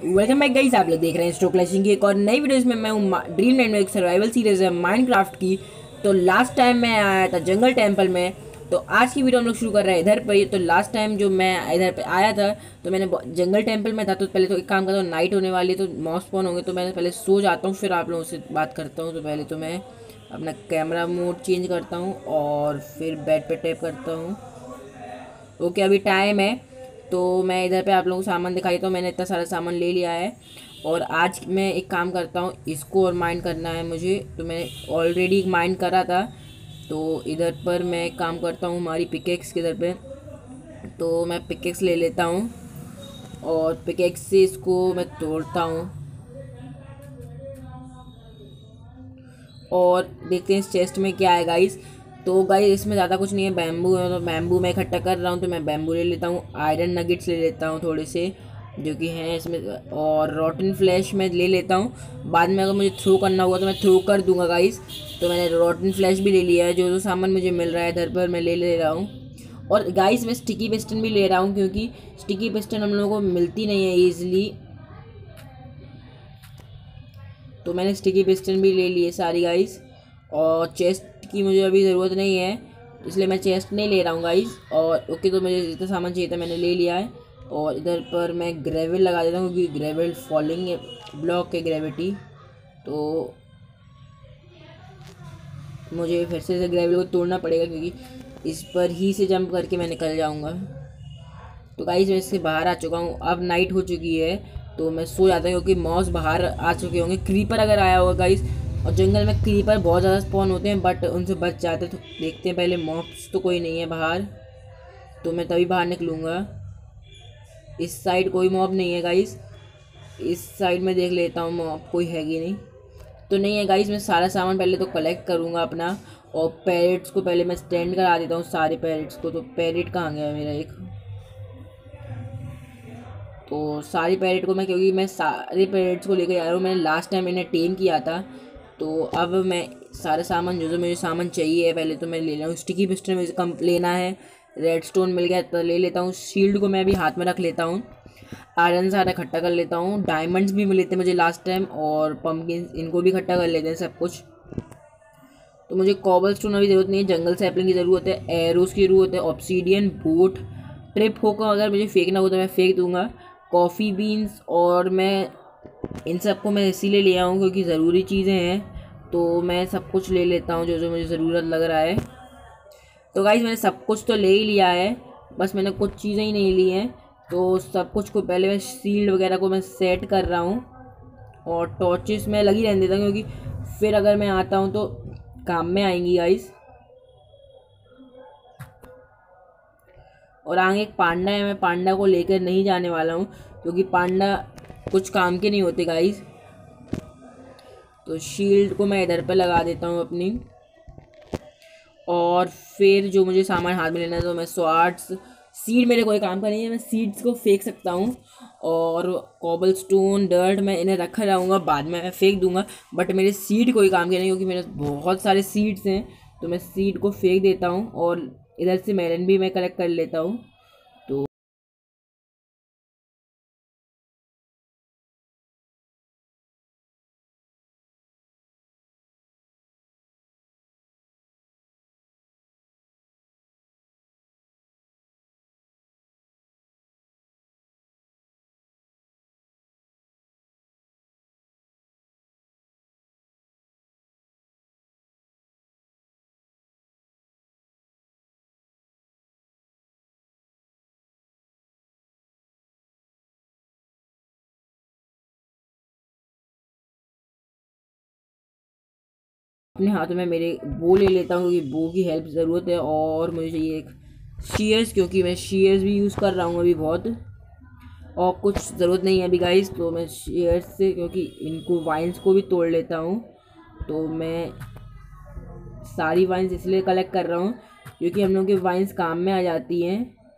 Welcome back guys, आप लोग देख रहे हैं स्ट्रो क्लैशिंग की एक और नई वीडियोस में। मैं हूँ ड्रीम लैंड में। एक सर्वाइवल सीरीज है माइनक्राफ्ट की। तो लास्ट टाइम मैं आया था जंगल टेम्पल में। तो आज की वीडियो हम लोग शुरू कर रहे हैं इधर पर। तो लास्ट टाइम जो मैं इधर पे आया था तो मैंने जंगल टेम्पल में था। तो पहले तो एक काम करता हूँ, नाइट होने वाली है तो मॉस स्पॉन होंगे, तो मैं पहले सो जाता हूँ, फिर आप लोगों से बात करता हूँ। तो पहले तो मैं अपना कैमरा मोड चेंज करता हूँ और फिर बेड पे टैप करता हूँ। ओके, अभी टाइम है तो मैं इधर पे आप लोगों को सामान दिखाई देता हूँ। मैंने इतना सारा सामान ले लिया है और आज मैं एक काम करता हूँ, इसको और माइंड करना है मुझे। तो मैं ऑलरेडी माइंड करा था, तो इधर पर मैं एक काम करता हूँ हमारी पिकेक्स के इधर पे। तो मैं पिकेक्स ले लेता हूँ और पिकेक्स से इसको मैं तोड़ता हूँ और देखते हैं इस चेस्ट में क्या है गाइस। तो गाइस इसमें ज़्यादा कुछ नहीं है, बैम्बू है, तो बैम्बू मैं इकट्ठा कर रहा हूँ। तो मैं बैम्बू ले लेता हूँ, आयरन नगेट्स ले लेता हूँ थोड़े से जो कि हैं इसमें, और रॉटन फ्लैश मैं ले लेता हूँ। बाद में अगर मुझे थ्रो करना होगा तो मैं थ्रो कर दूंगा गाइस। तो मैंने रॉटन फ्लैश भी ले लिया है। जो जो सामान मुझे मिल रहा है इधर पर मैं ले ले रहा हूँ। और गाइस मैं स्टिकी पिस्टन भी ले रहा हूँ क्योंकि स्टिकी पिस्टन हम लोगों को मिलती नहीं है ईजिली। तो मैंने स्टिकी पिस्टन भी ले लिए सारी गाइस। और चेस्ट की मुझे अभी ज़रूरत नहीं है, इसलिए मैं चेस्ट नहीं ले रहा हूँ गाइस। और ओके, तो मुझे जितना सामान चाहिए था मैंने ले लिया है। और इधर पर मैं ग्रेवल लगा देता हूँ क्योंकि ग्रेवल फॉलिंग ब्लॉक है ग्रेविटी। तो मुझे फिर से ग्रेवल को तोड़ना पड़ेगा क्योंकि इस पर ही से जंप करके मैं निकल जाऊँगा। तो गाइस मैं इससे बाहर आ चुका हूँ, अब नाइट हो चुकी है तो मैं सो जाता हूँ क्योंकि मॉस बाहर आ चुके होंगे। क्रीपर अगर आया होगा गाइस, और जंगल में क्रीपर बहुत ज़्यादा स्पॉन होते हैं बट उनसे बच जाते हैं। तो देखते हैं पहले, मॉब्स तो कोई नहीं है बाहर, तो मैं तभी बाहर निकलूँगा। इस साइड कोई मॉब नहीं है गाइस, इस साइड में देख लेता हूँ मॉब कोई है कि नहीं। तो नहीं है गाइस, मैं सारा सामान पहले तो कलेक्ट करूँगा अपना। और पैरेट्स को पहले मैं स्टैंड करा देता हूँ, सारे पैरेट्स को। तो पैरेट कहाँ गया मेरा एक? तो सारी पैरेट को मैं, क्योंकि मैं सारे पैरेट्स को लेकर आ रहा हूँ, मैंने लास्ट टाइम इन्हें टेम किया था। तो अब मैं सारा सामान जो जो मुझे सामान चाहिए है पहले तो मैं ले रहा हूँ। स्टिकी पिस्टन मुझे कम लेना है, रेड स्टोन मिल गया तो ले लेता हूँ। शील्ड को मैं अभी हाथ में रख लेता हूँ, आयरन सारा इकट्ठा कर लेता हूँ। डायमंड्स भी मिले थे मुझे लास्ट टाइम, और पम्पकिन इनको भी इकट्ठा कर लेते हैं सब कुछ। तो मुझे कॉबल स्टोन अभी ज़रूरत नहीं है, जंगल सैपलिंग की ज़रूरत है, एरोस की ज़रूरत है, ऑब्सीडियन बोट, ट्रिप होकर अगर मुझे फेंकना हो तो मैं फेंक दूंगा, कॉफ़ी बीन्स। और मैं इन सबको मैं इसीलिए ले आऊँ क्योंकि ज़रूरी चीज़ें हैं। तो मैं सब कुछ ले लेता हूँ जो जो मुझे ज़रूरत लग रहा है। तो गाइस मैंने सब कुछ तो ले ही लिया है, बस मैंने कुछ चीज़ें ही नहीं ली हैं। तो सब कुछ को पहले मैं शील्ड वगैरह को मैं सेट कर रहा हूँ और टॉर्चेस में लगी रहने देता हूँ क्योंकि फिर अगर मैं आता हूँ तो काम में आएंगी गाइस। और आगे एक पांडा है, मैं पांडा को लेकर नहीं जाने वाला हूँ क्योंकि पांडा कुछ काम के नहीं होते गाइस। तो शील्ड को मैं इधर पे लगा देता हूँ अपनी। और फिर जो मुझे सामान हाथ में लेना है, तो मैं स्वार्ड्स, सीड मेरे कोई काम का नहीं है, मैं सीड्स को फेंक सकता हूँ। और कॉबल स्टोन, डर्ट मैं इन्हें रखा रहूँगा, बाद में मैं फेंक दूंगा। बट मेरे सीड कोई काम के नहीं क्योंकि मेरे बहुत सारे सीड्स हैं। तो मैं सीड को फेंक देता हूँ और इधर से मेलन भी मैं कलेक्ट कर लेता हूँ। तो अपने हाथों में मेरे बो ले लेता हूँ क्योंकि बो की हेल्प ज़रूरत है। और मुझे चाहिए एक शीयर्स क्योंकि मैं शीयर्स भी यूज़ कर रहा हूँ अभी बहुत, और कुछ ज़रूरत नहीं है अभी गाइस। तो मैं शीयर्स से, क्योंकि इनको वाइन्स को भी तोड़ लेता हूँ। तो मैं सारी वाइन्स इसलिए कलेक्ट कर रहा हूँ क्योंकि हम लोग की वाइन्स काम में आ जाती हैं।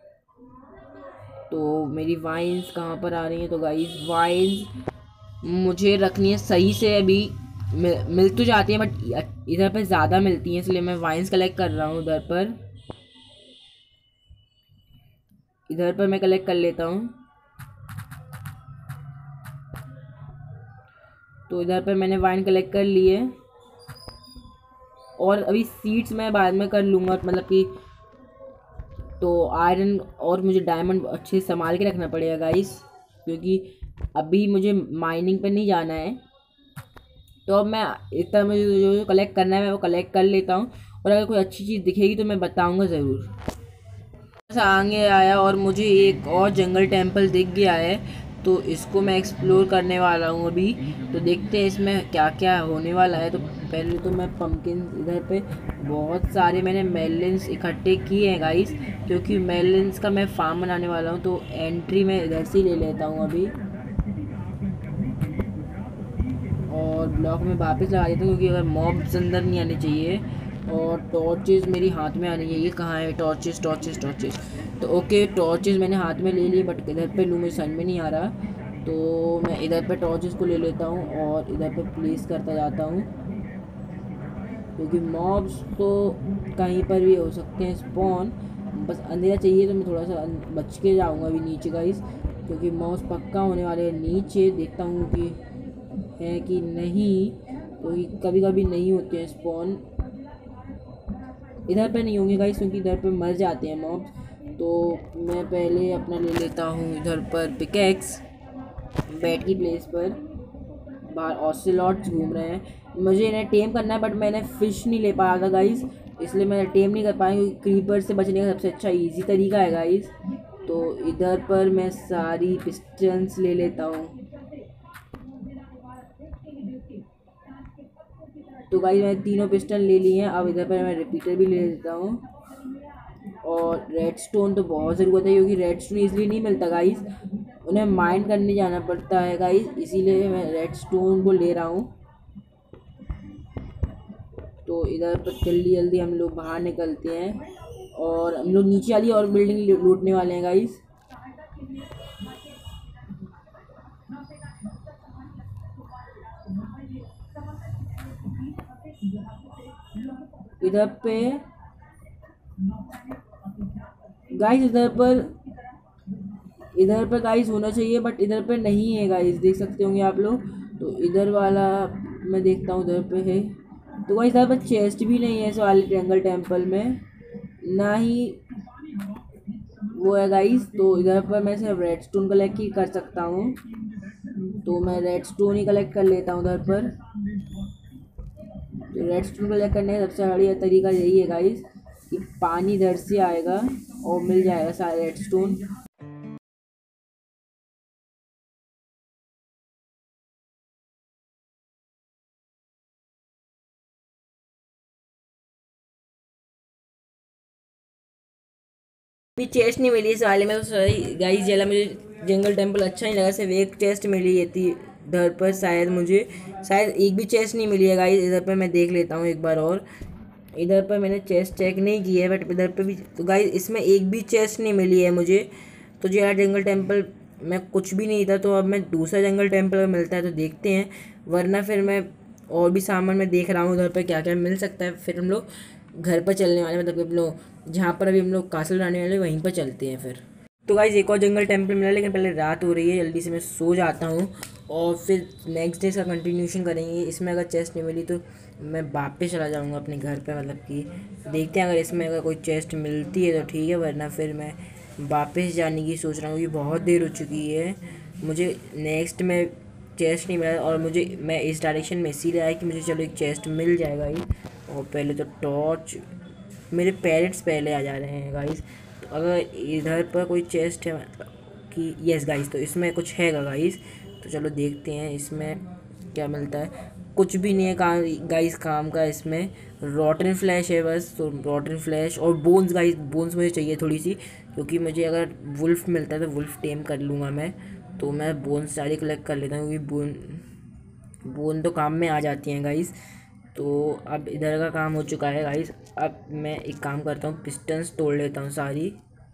तो मेरी वाइन्स कहाँ पर आ रही हैं? तो गाइस वाइन्स मुझे रखनी है सही से। अभी मिल तो जाती है बट इधर पर ज़्यादा मिलती हैं, इसलिए मैं वाइन्स कलेक्ट कर रहा हूँ। इधर पर मैं कलेक्ट कर लेता हूँ। तो इधर पर मैंने वाइन कलेक्ट कर ली है, और अभी सीड्स मैं बाद में कर लूँगा, मतलब कि तो आयरन और मुझे डायमंड अच्छे से संभाल के रखना पड़ेगा गाइस, क्योंकि अभी मुझे माइनिंग पे नहीं जाना है। तो अब मैं इतना मुझे जो जो कलेक्ट करना है मैं वो कलेक्ट कर लेता हूँ, और अगर कोई अच्छी चीज़ दिखेगी तो मैं बताऊँगा ज़रूर। ऐसा आगे आया और मुझे एक और जंगल टेम्पल दिख गया है, तो इसको मैं एक्सप्लोर करने वाला हूँ अभी। तो देखते हैं इसमें क्या क्या होने वाला है। तो पहले तो मैं पम्पकिन, इधर पे बहुत सारे मैंने मेलन्स इकट्ठे किए हैं गाइस, क्योंकि मेलन्स का मैं फार्म बनाने वाला हूँ। तो एंट्री मैं इधर से ले लेता हूँ अभी, और ब्लॉक में वापस लगा देता हूँ, क्योंकि अगर मॉब्स अंदर नहीं आने चाहिए। और टॉर्चेस मेरी हाथ में आनी चाहिए। कहाँ है टॉर्चेस? टॉर्चेस टॉर्चेस तो ओके, टॉर्चेस मैंने हाथ में ले लिए, बट इधर पे लूँ मुझे समझ में नहीं आ रहा। तो मैं इधर पे टॉर्चेस को ले लेता हूँ और इधर पे प्लेस करता जाता हूँ, क्योंकि मॉब्स तो कहीं पर भी हो सकते हैं स्पॉन। बस अंधेरा चाहिए, तो मैं थोड़ा सा बच के जाऊँगा अभी नीचे गाइस, क्योंकि मॉब्स पक्का होने वाले हैं नीचे। देखता हूँ कि है कि नहीं, क्योंकि कभी कभी नहीं होते हैं स्पॉन। इधर पे नहीं होंगे गाइस, क्योंकि इधर पे मर जाते हैं मॉब्स। तो मैं पहले अपना ले लेता हूँ इधर पर पिकेक्स, बैट की प्लेस पर। बाहर ऑसिलॉट्स घूम रहे हैं, मुझे इन्हें टेम करना है, बट मैंने फ़िश नहीं ले पाया था गाइस, इसलिए मैं टेम नहीं कर पाया, क्योंकि क्रीपर से बचने का सबसे अच्छा इजी तरीका है गाइस। तो इधर पर मैं सारी पिस्टन्स ले लेता हूँ। तो गाइस मैंने तीनों पिस्टन ले लिए हैं। अब इधर पर मैं रिपीटर भी ले लेता हूँ, और रेड स्टोन तो बहुत ज़रूरत है, क्योंकि रेड स्टोन इसलिए नहीं मिलता गाइस, उन्हें माइन करने जाना पड़ता है गाइस, इसीलिए मैं रेड स्टोन को ले रहा हूँ। तो इधर पर जल्दी जल्दी हम लोग बाहर निकलते हैं, और हम लोग नीचे वाली और बिल्डिंग लूटने वाले हैं गाइस। इधर पे गाइस, इधर पर गाइस होना चाहिए, बट इधर पे नहीं है गाइस, देख सकते होंगे आप लोग। तो इधर वाला मैं देखता हूँ इधर पे है। तो गाइस इधर पर चेस्ट भी नहीं है इस वाले जंगल टेम्पल में, ना ही वो है गाइस। तो इधर पर मैं सिर्फ रेड स्टोन कलेक्ट ही कर सकता हूँ, तो मैं रेड स्टोन ही कलेक्ट कर लेता हूँ उधर पर। तो रेड स्टोन कलेक्ट करने का सबसे बढ़िया तरीका यही है गाइस, कि पानी इधर से आएगा और मिल जाएगा सारे रेड स्टोन। भी चेस्ट नहीं मिली इस वाले में, तो सही गाइस जला मुझे जंगल टेम्पल अच्छा नहीं लगा, सिर्फ एक चेस्ट मिली है थी इधर पर। शायद एक भी चेस्ट नहीं मिली है गाइस। इधर पर मैं देख लेता हूँ एक बार और। इधर पर मैंने चेस्ट चेक नहीं की है, बट इधर पर भी तो गाइस इसमें एक भी चेस्ट नहीं मिली है मुझे। तो जो यार जंगल टेम्पल में कुछ भी नहीं था, तो अब मैं दूसरा जंगल टेम्पल में मिलता है तो देखते हैं, वरना फिर मैं और भी सामान मैं देख रहा हूँ उधर पर क्या क्या मिल सकता है। फिर हम लोग घर पर चलने वाले, मतलब हम लोग जहाँ पर अभी हम लोग कासल रहने वाले वहीं पर चलते हैं फिर। तो गाइस एक और जंगल टेम्पल मिला, लेकिन पहले रात हो रही है, जल्दी से मैं सो जाता हूँ, और फिर नेक्स्ट डे का कंटिन्यूशन करेंगे। इसमें अगर चेस्ट नहीं मिली तो मैं वापस चला जाऊँगा अपने घर पे, मतलब कि देखते हैं अगर इसमें अगर कोई चेस्ट मिलती है तो ठीक है, वरना फिर मैं वापस जाने की सोच रहा हूँ, क्योंकि बहुत देर हो चुकी है। मुझे नेक्स्ट में चेस्ट नहीं मिला, और मैं इस डायरेक्शन में इसीलिए आया कि मुझे चलो एक चेस्ट मिल जाएगा ही। और पहले तो टॉर्च, मेरे पेरेंट्स पहले आ जा रहे हैं गाइस। तो अगर इधर पर कोई चेस्ट है, मतलब कि यस गाइस, तो इसमें कुछ है गाइस। तो चलो देखते हैं इसमें क्या मिलता है। कुछ भी नहीं है काम गाइस, काम का इसमें रॉटन फ्लैश है बस। तो रॉटन फ्लैश और बोन्स गाइस, बोन्स मुझे चाहिए थोड़ी सी, क्योंकि मुझे अगर वुल्फ मिलता है तो वुल्फ टेम कर लूँगा मैं। तो मैं बोन्स सारी कलेक्ट कर लेता हूँ, क्योंकि बोन तो काम में आ जाती हैं गाइस। तो अब इधर का काम हो चुका है गाइस। अब मैं एक काम करता हूँ, पिस्टन्स तोड़ लेता हूँ सारी,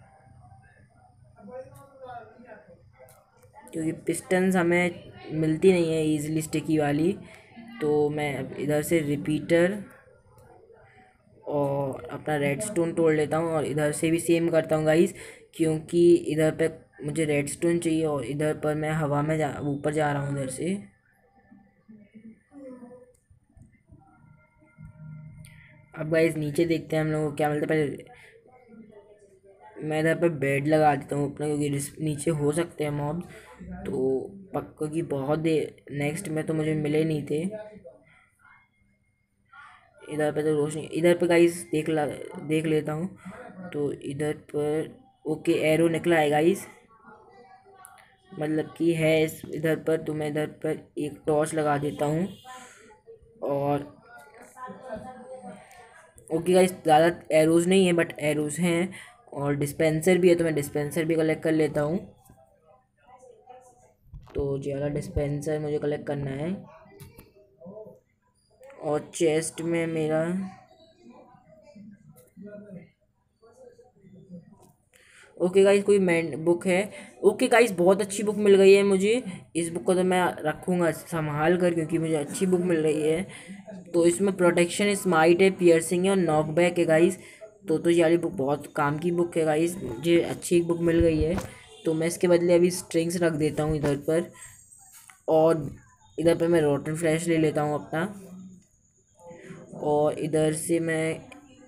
क्योंकि पिस्टन्स हमें मिलती नहीं है ईजिली स्टिकी वाली। तो मैं अब इधर से रिपीटर और अपना रेड स्टोन तोड़ लेता हूँ, और इधर से भी सेम करता हूँ गाइस, क्योंकि इधर पे मुझे रेड स्टोन चाहिए, और इधर पर मैं हवा में ऊपर जा रहा हूँ इधर से। अब गाइस नीचे देखते हैं हम लोग को क्या मिलता है। पहले मैं इधर पे बेड लगा देता हूँ अपना, क्योंकि नीचे हो सकते हैं मॉब, तो पक्का की बहुत देर नेक्स्ट में तो मुझे मिले नहीं थे। इधर पे तो रोशनी, इधर पे गाइस देख लेता हूँ। तो इधर पर ओके एरो निकला है गाइस, मतलब कि है इधर पर। तो मैं इधर पर एक टॉर्च लगा देता हूँ। और ओके गाइस, ज़्यादा एरोज नहीं है बट एरोज हैं, और डिस्पेंसर भी है, तो मैं डिस्पेंसर भी कलेक्ट कर लेता हूँ। तो ज़्यादा डिस्पेंसर मुझे कलेक्ट करना है। और चेस्ट में मेरा ओके गाइस कोई मैन बुक है। ओके गाइस बहुत अच्छी बुक मिल गई है मुझे। इस बुक को तो मैं रखूँगा संभाल कर, क्योंकि मुझे अच्छी बुक मिल रही है। तो इसमें प्रोटेक्शन स्माइट है, पियर्सिंग है और नॉकबैक है गाइस। तो ये वाली बुक बहुत काम की बुक है गाइस, मुझे अच्छी बुक मिल गई है। तो मैं इसके बदले अभी स्ट्रिंग्स रख देता हूँ इधर पर। और इधर पर मैं रोटन फ्लैश ले लेता हूँ अपना। और इधर से मैं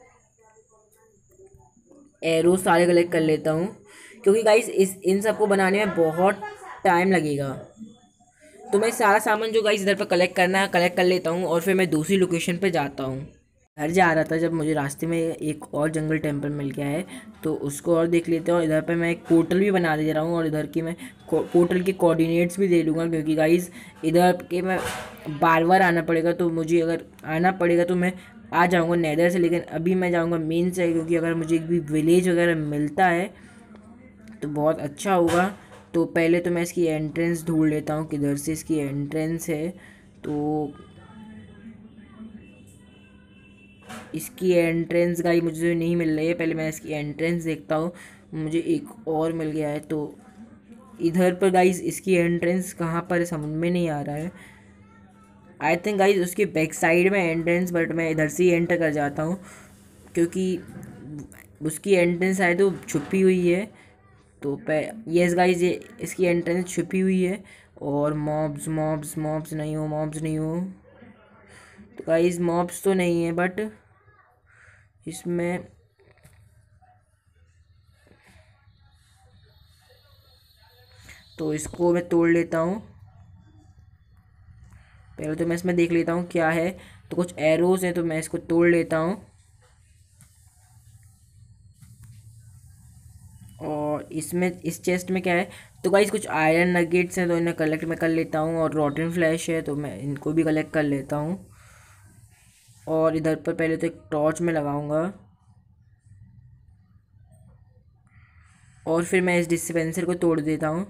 एरो सारे कलेक्ट कर लेता हूँ, क्योंकि गाइस इन सबको बनाने में बहुत टाइम लगेगा। तो मैं सारा सामान जो गाइस इधर पर कलेक्ट करना है कलेक्ट कर लेता हूँ, और फिर मैं दूसरी लोकेशन पे जाता हूँ। घर जा रहा था जब मुझे रास्ते में एक और जंगल टेम्पल मिल गया है, तो उसको और देख लेते हैं। और इधर पे मैं एक पोर्टल भी बना दे रहा हूँ, और इधर की मैं पोर्टल के कोऑर्डिनेट्स भी दे दूँगा, क्योंकि गाइस इधर के मैं बार बार आना पड़ेगा। तो मुझे अगर आना पड़ेगा तो मैं आ जाऊँगा नेदर से, लेकिन अभी मैं जाऊँगा मेन से, क्योंकि अगर मुझे भी विलेज वगैरह मिलता है तो बहुत अच्छा होगा। तो पहले तो मैं इसकी एंट्रेंस ढूंढ लेता हूँ, किधर से इसकी एंट्रेंस है। तो इसकी एंट्रेंस गाई मुझे नहीं मिल रही है, पहले मैं इसकी एंट्रेंस देखता हूँ। मुझे एक और मिल गया है। तो इधर पर गाइस इसकी एंट्रेंस कहाँ पर है समझ में नहीं आ रहा है। आई थिंक गाइस उसकी बैक साइड में एंट्रेंस, बट मैं इधर से ही एंटर कर जाता हूँ, क्योंकि उसकी एंट्रेंस शायद तो छुपी हुई है। तो यस गाइस ये इसकी एंट्रेंस छुपी हुई है। और मॉब्स मॉब्स मॉब्स नहीं हो, मॉब्स नहीं हो। तो गाइस मॉब्स तो नहीं है, बट इसमें तो इसको मैं तोड़ लेता हूँ। पहले तो मैं इसमें देख लेता हूँ क्या है। तो कुछ एरोज हैं, तो मैं इसको तोड़ लेता हूँ। और इसमें इस चेस्ट में क्या है, तो गाइस कुछ आयरन नगेट्स हैं, तो इन्हें कलेक्ट मैं कर लेता हूँ। और रॉटन फ्लैश है, तो मैं इनको भी कलेक्ट कर लेता हूँ। और इधर पर पहले तो एक टॉर्च में लगाऊंगा, और फिर मैं इस डिस्पेंसर को तोड़ देता हूँ।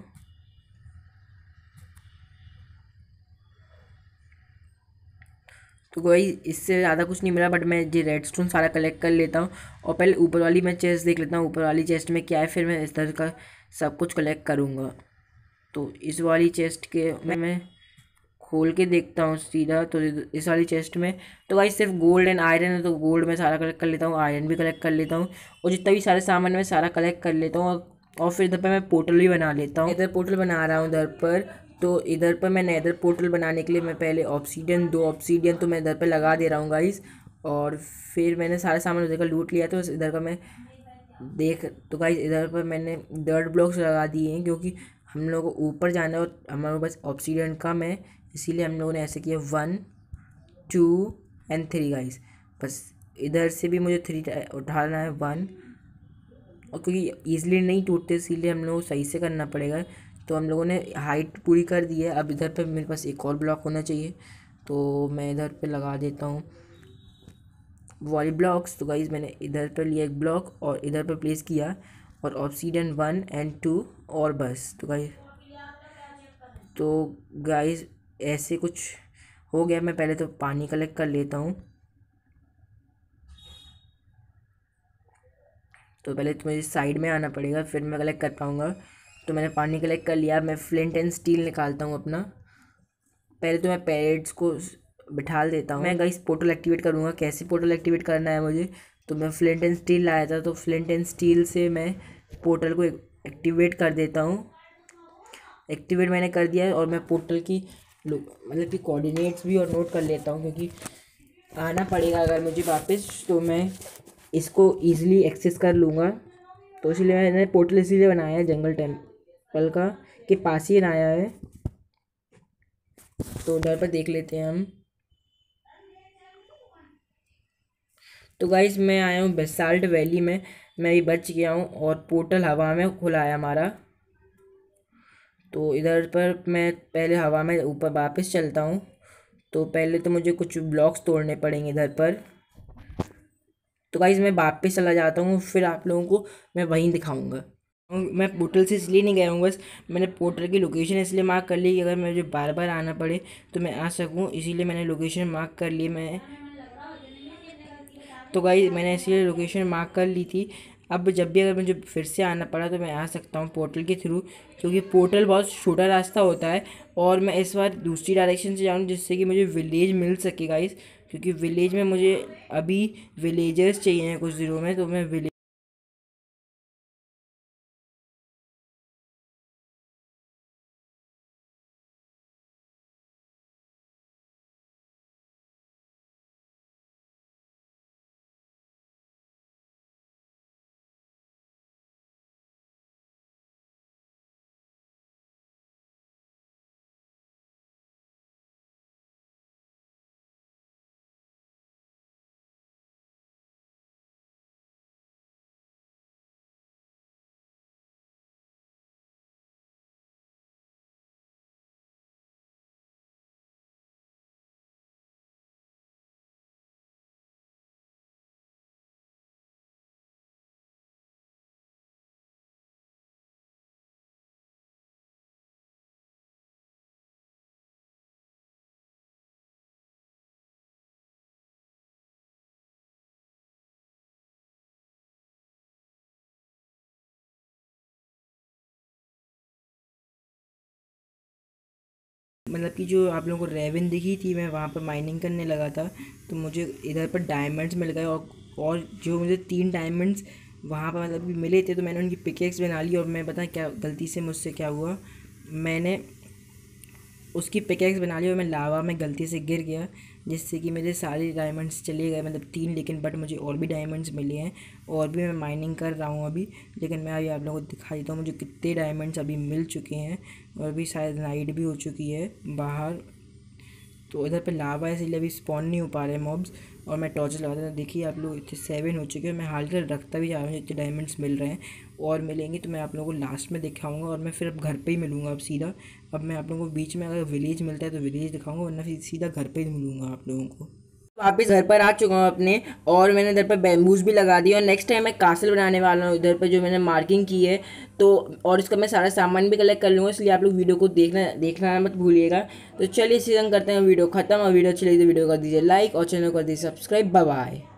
तो कोई इससे ज़्यादा कुछ नहीं मिला, बट मैं ये रेडस्टोन सारा कलेक्ट कर लेता हूँ। और पहले ऊपर वाली मैं चेस्ट देख लेता हूँ, ऊपर वाली चेस्ट में क्या है, फिर मैं इस तरह का सब कुछ कलेक्ट करूँगा। तो इस वाली चेस्ट के मैं खोल के देखता हूँ सीधा, तो इस वाली चेस्ट में तो भाई सिर्फ गोल्ड एंड आयरन है। तो गोल्ड मैं सारा कलेक्ट कर लेता हूँ, आयरन भी कलेक्ट कर लेता हूँ, और जितना भी सारे सामान मैं सारा कलेक्ट कर लेता हूँ। और फिर इधर पर मैं पोर्टल भी बना लेता हूँ। इधर पोर्टल बना रहा हूँ इधर पर। तो इधर पर मैं नेदर पोर्टल बनाने के लिए मैं पहले ऑब्सीडियन 2 ऑब्सीडियन तो मैं इधर पर लगा दे रहा हूँ गाइस। और फिर मैंने सारा सामान उधर का लूट लिया, तो इधर का मैं देख तो गाइस इधर पर मैंने डर्ट ब्लॉक्स लगा दिए हैं, क्योंकि हम लोगों को ऊपर जाना है और हमारे पास ऑब्सीडियन कम है, इसीलिए हम लोगों ने ऐसे किया 1 2 एंड 3 गाइस। बस इधर से भी मुझे 3 उठाना है 1, और क्योंकि ईजिली नहीं टूटते इसीलिए हम लोगों को सही से करना पड़ेगा। तो हम लोगों ने हाइट पूरी कर दी है। अब इधर पे मेरे पास एक और ब्लॉक होना चाहिए, तो मैं इधर पे लगा देता हूँ वाली ब्लॉक्स। तो गाइज मैंने इधर पर लिया एक ब्लॉक और इधर पर प्लेस किया, और ऑब्सीडियन 1 एंड 2, और बस। तो गाइज ऐसे कुछ हो गया। मैं पहले तो पानी कलेक्ट कर लेता हूँ। तो पहले तो मुझे साइड में आना पड़ेगा, फिर मैं कलेक्ट कर पाऊँगा। तो मैंने पानी कलेक्ट कर लिया। मैं फ्लिंट एंड स्टील निकालता हूँ अपना। पहले तो मैं पैरेट्स को बिठा देता हूँ। मैं गाइस पोर्टल एक्टिवेट करूँगा, कैसे पोर्टल एक्टिवेट करना है मुझे। तो मैं फ्लिंट एंड स्टील लाया था, तो फ्लिंट एंड स्टील से मैं पोर्टल को एक्टिवेट कर देता हूँ। एक्टिवेट मैंने कर दिया है, और मैं पोर्टल की मतलब कि कोऑर्डिनेट्स भी और नोट कर लेता हूँ, क्योंकि आना पड़ेगा अगर मुझे वापस, तो मैं इसको ईज़िली एक्सेस कर लूँगा। तो इसलिए मैंने पोर्टल इसीलिए बनाया है, जंगल टेम्पल का के पास ही बनाया है। तो उधर पर देख लेते हैं हम। तो गाइस मैं आया हूँ बेसाल्ट वैली में, मैं भी बच गया हूँ और पोर्टल हवा में खुला है हमारा। तो इधर पर मैं पहले हवा में ऊपर वापस चलता हूँ। तो पहले तो मुझे कुछ ब्लॉक्स तोड़ने पड़ेंगे इधर पर। तो गाइस मैं वापस चला जाता हूँ, फिर आप लोगों को मैं वहीं दिखाऊंगा। मैं पोर्टल से इसलिए नहीं गया हूँ, बस मैंने पोर्टल की लोकेशन इसलिए मार्क कर ली कि अगर मुझे बार बार आना पड़े तो मैं आ सकूँ, इसीलिए मैंने लोकेशन मार्क कर ली। मैं तो गाइस मैंने इसलिए लोकेशन मार्क कर ली थी। अब जब भी अगर मुझे फिर से आना पड़ा तो मैं आ सकता हूँ पोर्टल के थ्रू, क्योंकि पोर्टल बहुत छोटा रास्ता होता है। और मैं इस बार दूसरी डायरेक्शन से जाऊँ जिससे कि मुझे विलेज मिल सके गाइस, क्योंकि विलेज में मुझे अभी विलेजर्स चाहिए कुछ दिनों में। तो मैं विलेज मतलब कि जो आप लोगों को रेवन दिखी थी, मैं वहाँ पर माइनिंग करने लगा था तो मुझे इधर पर डायमंड्स मिल गए। और जो मुझे 3 डायमंड्स वहाँ पर मतलब कि मिले थे, तो मैंने उनकी पिकेक्स बना ली। और मैं बताएं क्या गलती से मुझसे क्या हुआ, मैंने उसकी पिकेक्स बना ली और मैं लावा में गलती से गिर गया, जिससे कि मेरे सारे डायमंड्स चले गए, मतलब 3। लेकिन बट मुझे और भी डायमंड्स मिले हैं और भी मैं माइनिंग कर रहा हूँ अभी। लेकिन मैं अभी आप लोगों को दिखा देता हूँ मुझे कितने डायमंड्स अभी मिल चुके हैं। और अभी शायद नाइट भी हो चुकी है बाहर। तो इधर पे लावा है इसलिए अभी स्पॉन नहीं हो पा रहे मॉब्स। और मैं टॉर्च लगाता था, देखिए आप लोग इतने 7 हो चुके हैं। मैं हाल कर रखता भी जा रहा हूँ, जितने डायमंड्स मिल रहे हैं और मिलेंगे तो मैं आप लोगों को लास्ट में दिखाऊंगा। और मैं फिर अब घर पे ही मिलूँगा अब सीधा। अब मैं आप लोगों को बीच में अगर विलेज मिलता है तो विलेज दिखाऊंगा, वरना फिर सीधा घर पे ही मिलूँगा आप लोगों को। वापस घर पर आ चुका हूँ अपने, और मैंने इधर पर बैम्बूज भी लगा दिया। और नेक्स्ट टाइम मैं कासल बनाने वाला हूँ इधर पर जो मैंने मार्किंग की है। तो और इसका मैं सारा सामान भी कलेक्ट कर लूँगा, इसलिए आप लोग वीडियो को देखना मत भूलिएगा। तो चलिए सीजन करते हैं वीडियो खत्म। और वीडियो अच्छी लगी तो वीडियो कर दीजिए लाइक और चैनल कर दीजिए सब्सक्राइब। Bye bye.